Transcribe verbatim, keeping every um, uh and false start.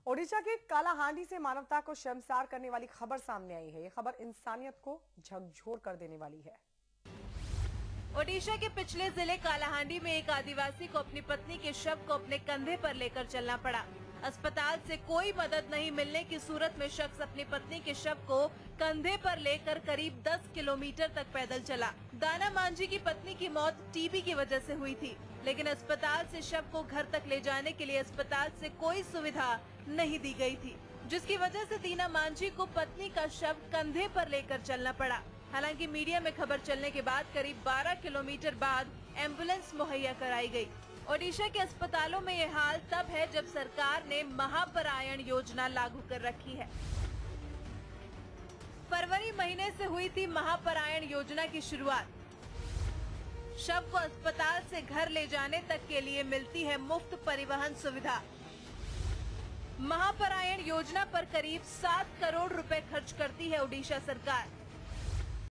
ओडिशा के कालाहांडी से मानवता को शर्मसार करने वाली खबर सामने आई है। ये खबर इंसानियत को झकझोर कर देने वाली है। ओडिशा के पिछले जिले कालाहांडी में एक आदिवासी को अपनी पत्नी के शव को अपने कंधे पर लेकर चलना पड़ा। अस्पताल से कोई मदद नहीं मिलने की सूरत में शख्स अपनी पत्नी के शव को कंधे पर लेकर करीब दस किलोमीटर तक पैदल चला। दाना मांझी की पत्नी की मौत टीबी की वजह से हुई थी, लेकिन अस्पताल से शव को घर तक ले जाने के लिए अस्पताल से कोई सुविधा नहीं दी गई थी, जिसकी वजह से दीना मांझी को पत्नी का शव कंधे पर लेकर चलना पड़ा। हालांकि मीडिया में खबर चलने के बाद करीब बारह किलोमीटर बाद एम्बुलेंस मुहैया कराई गई। ओडिशा के अस्पतालों में ये हाल तब है जब सरकार ने महापरायण योजना लागू कर रखी है। फरवरी महीने से हुई थी महापरायण योजना की शुरुआत। शव को अस्पताल से घर ले जाने तक के लिए मिलती है मुफ्त परिवहन सुविधा। महापरायण योजना पर करीब सात करोड़ रुपए खर्च करती है ओडिशा सरकार।